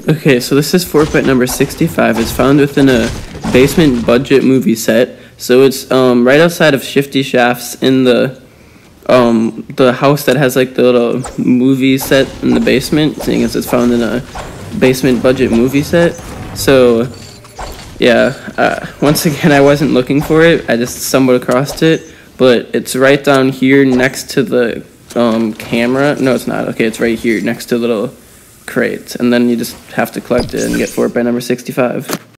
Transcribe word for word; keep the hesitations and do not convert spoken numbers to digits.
Okay, so this is Fortbyte number sixty-five. It's found within a basement budget movie set. So it's um, right outside of Shifty Shafts in the um, the house that has like the little movie set in the basement, seeing as it's found in a basement budget movie set. So yeah, uh, once again, I wasn't looking for it. I just stumbled across it, but it's right down here next to the um, camera. No, it's not. Okay, it's right here next to the little crates, and then you just have to collect it and get Fortbyte number sixty-five.